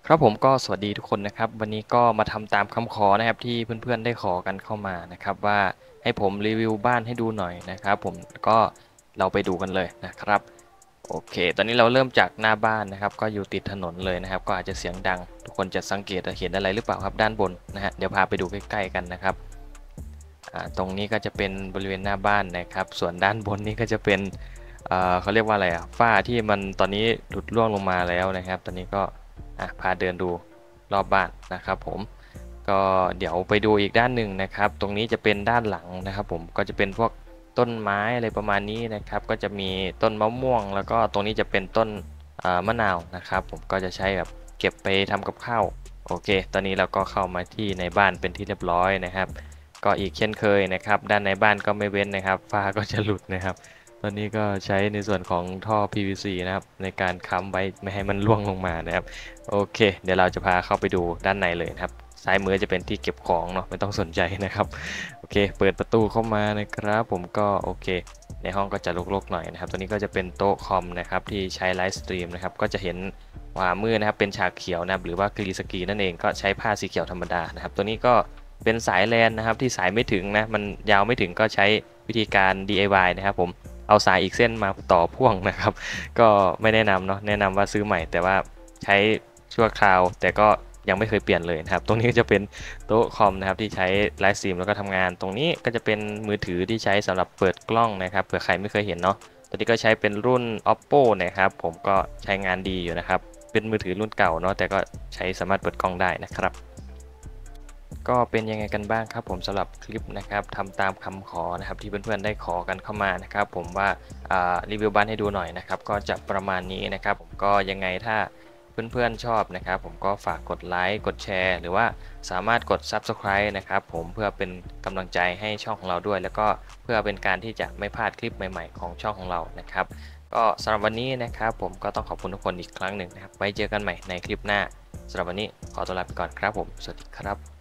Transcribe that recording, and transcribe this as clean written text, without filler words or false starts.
ครับผมก็สวัสดีทุกคนนะครับวันนี้ก็มาทำตามคำขอนะครับที่เพื่อนๆได้ขอกันเข้ามานะครับว่าให้ผมรีวิวบ้านให้ดูหน่อยนะครับผมก็เราไปดูกันเลยนะครับโอเคตอนนี้เราเริ่มจากหน้าบ้านนะครับก็อยู่ติดถนนเลยนะครับก็อาจจะเสียงดังทุกคนจะสังเกตเห็นอะไรหรือเปล่าครับด้านบนนะฮะเดี๋ยวพาไปดูใกล้ๆกันนะครับตรงนี้ก็จะเป็นบริเวณหน้าบ้านนะครับส่วนด้านบนนี้ก็จะเป็นเขาเรียกว่าอะไรอ่ะฝ้าที่มันตอนนี้หลุดร่วงลงมาแล้วนะครับตอนนี้ก็พาเดินดูรอบบ้านนะครับผมก็เดี๋ยวไปดูอีกด้านหนึ่งนะครับตรงนี้จะเป็นด้านหลังนะครับผมก็จะเป็นพวกต้นไม้อะไรประมาณนี้นะครับก็จะมีต้นมะม่วงแล้วก็ตรงนี้จะเป็นต้นมะนาวนะครับผมก็จะใช้แบบเก็บไปทำกับข้าวโอเคตอนนี้เราก็เข้ามาที่ในบ้านเป็นที่เรียบร้อยนะครับก็อีกเช่นเคยนะครับด้านในบ้านก็ไม่เว้นนะครับฝ้าก็จะหลุดนะครับตอนนี้ก็ใช้ในส่วนของท่อ PVC นะครับในการค้ำไว้ไม่ให้มันร่วงลงมานะครับโอเคเดี๋ยวเราจะพาเข้าไปดูด้านในเลยนะครับซ้ายมือจะเป็นที่เก็บของเนาะไม่ต้องสนใจนะครับโอเคเปิดประตูเข้ามานะครับผมก็โอเคในห้องก็จะรกๆหน่อยนะครับตัวนี้ก็จะเป็นโต๊ะคอมนะครับที่ใช้ไลฟ์สตรีมนะครับก็จะเห็นขวามือนะครับเป็นฉากเขียวนะครับหรือว่ากรีนสกรีนนั่นเองก็ใช้ผ้าสีเขียวธรรมดานะครับตัวนี้ก็เป็นสายแลนนะครับที่สายไม่ถึงนะมันยาวไม่ถึงก็ใช้วิธีการ DIY นะครับผมเอาสายอีกเส้นมาต่อพ่วงนะครับก็ไม่แนะนำเนาะแนะนำว่าซื้อใหม่แต่ว่าใช้ชั่วคราวแต่ก็ยังไม่เคยเปลี่ยนเลยนะครับตรงนี้ก็จะเป็นโต๊ะคอมนะครับที่ใช้ไลฟ์สตรีมแล้วก็ทำงานตรงนี้ก็จะเป็นมือถือที่ใช้สำหรับเปิดกล้องนะครับเผื่อใครไม่เคยเห็นเนาะตัวนี้ก็ใช้เป็นรุ่น Oppo นะครับผมก็ใช้งานดีอยู่นะครับเป็นมือถือรุ่นเก่าเนาะแต่ก็ใช้สามารถเปิดกล้องได้นะครับก็เป็นยังไงกันบ้างครับผมสำหรับคลิปนะครับทำตามคำขอนะครับที่เพื่อนๆได้ขอกันเข้ามานะครับผมว่ารีวิวบ้านให้ดูหน่อยนะครับก็จะประมาณนี้นะครับผมก็ยังไงถ้าเพื่อนๆชอบนะครับผมก็ฝากกดไลค์กดแชร์หรือว่าสามารถกด Subscribe นะครับผมเพื่อเป็นกำลังใจให้ช่องของเราด้วยแล้วก็เพื่อเป็นการที่จะไม่พลาดคลิปใหม่ๆของช่องของเรานะครับก็สำหรับวันนี้นะครับผมก็ต้องขอบคุณทุกคนอีกครั้งหนึ่งนะครับไว้เจอกันใหม่ในคลิปหน้าสำหรับวันนี้ขอตัวลาไปก่อนครับผมสวัสดีครับ